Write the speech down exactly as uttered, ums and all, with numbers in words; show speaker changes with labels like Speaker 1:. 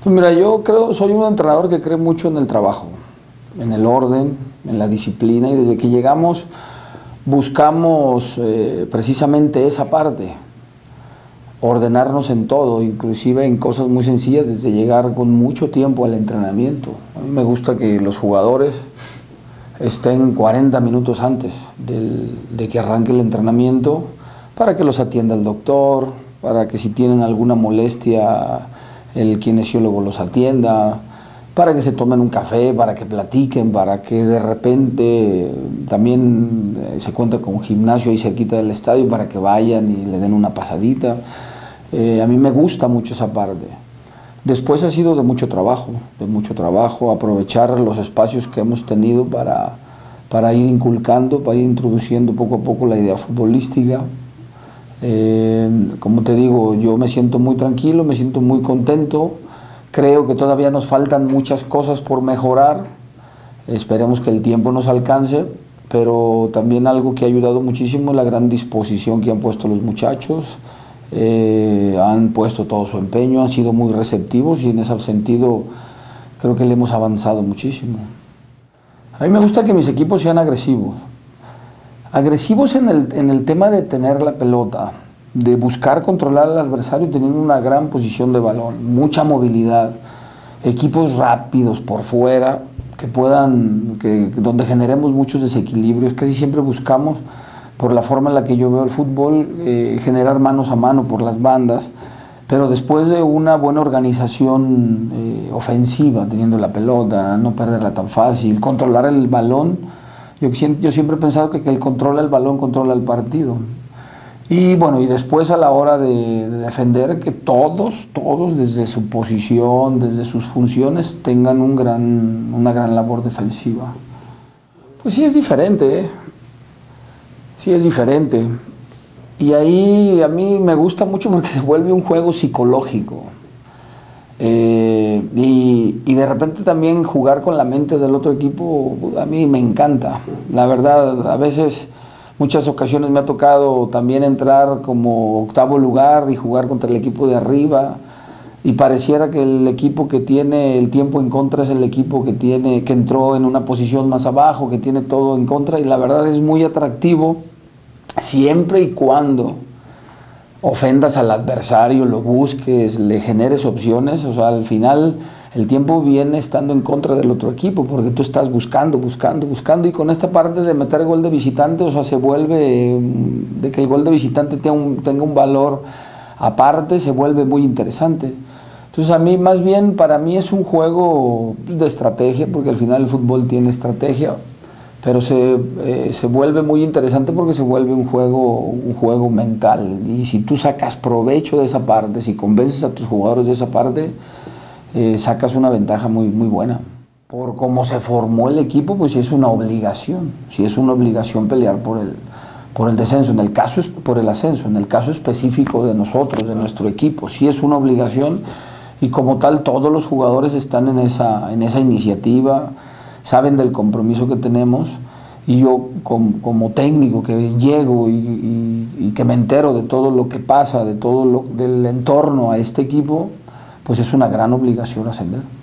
Speaker 1: Pues mira, yo creo, soy un entrenador que cree mucho en el trabajo, en el orden, en la disciplina, y desde que llegamos buscamos eh, precisamente esa parte, ordenarnos en todo, inclusive en cosas muy sencillas, desde llegar con mucho tiempo al entrenamiento. A mí me gusta que los jugadores estén cuarenta minutos antes del, de que arranque el entrenamiento, para que los atienda el doctor, para que si tienen alguna molestia el kinesiólogo los atienda, para que se tomen un café, para que platiquen, para que de repente también se cuenta con un gimnasio ahí cerquita del estadio para que vayan y le den una pasadita. Eh, a mí me gusta mucho esa parte. Después ha sido de mucho trabajo, de mucho trabajo, aprovechar los espacios que hemos tenido para, para ir inculcando, para ir introduciendo poco a poco la idea futbolística. Eh, como te digo, yo me siento muy tranquilo, me siento muy contento. Creo que todavía nos faltan muchas cosas por mejorar. Esperemos que el tiempo nos alcance, pero también algo que ha ayudado muchísimo es la gran disposición que han puesto los muchachos. Eh, han puesto todo su empeño, han sido muy receptivos y en ese sentido creo que le hemos avanzado muchísimo. A mí me gusta que mis equipos sean agresivos. Agresivos en el, en el tema de tener la pelota, de buscar controlar al adversario teniendo una gran posición de balón, mucha movilidad, equipos rápidos por fuera, que puedan, que, donde generemos muchos desequilibrios. Casi siempre buscamos, por la forma en la que yo veo el fútbol, eh, generar manos a mano por las bandas, pero después de una buena organización eh, ofensiva, teniendo la pelota, no perderla tan fácil, controlar el balón. Yo, yo siempre he pensado que, que el controla el balón controla el partido. Y bueno, y después a la hora de, de defender, que todos, todos desde su posición, desde sus funciones, tengan un gran, una gran labor defensiva. Pues sí es diferente, ¿eh? Sí es diferente. Y ahí a mí me gusta mucho porque se vuelve un juego psicológico. Eh, y, y de repente también jugar con la mente del otro equipo, a mí me encanta. La verdad, a veces, muchas ocasiones me ha tocado también entrar como octavo lugar y jugar contra el equipo de arriba, y pareciera que el equipo que tiene el tiempo en contra es el equipo que, tiene, que entró en una posición más abajo, que tiene todo en contra, y la verdad es muy atractivo siempre y cuando ofendas al adversario, lo busques, le generes opciones. O sea, al final el tiempo viene estando en contra del otro equipo, porque tú estás buscando, buscando, buscando, y con esta parte de meter gol de visitante, o sea, se vuelve, de que el gol de visitante tenga un, tenga un valor aparte, se vuelve muy interesante. Entonces a mí, más bien, para mí es un juego de estrategia, porque al final el fútbol tiene estrategia, pero se, eh, se vuelve muy interesante porque se vuelve un juego, un juego mental, y si tú sacas provecho de esa parte, si convences a tus jugadores de esa parte, eh, sacas una ventaja muy, muy buena. Por cómo se formó el equipo, pues sí es una obligación, sí es una obligación pelear por el, por el descenso, en el caso es por el ascenso, en el caso específico de nosotros, de nuestro equipo, sí es una obligación, y como tal todos los jugadores están en esa, en esa iniciativa, saben del compromiso que tenemos, y yo como, como técnico que llego y, y, y que me entero de todo lo que pasa, de todo lo, del entorno a este equipo, pues es una gran obligación ascender.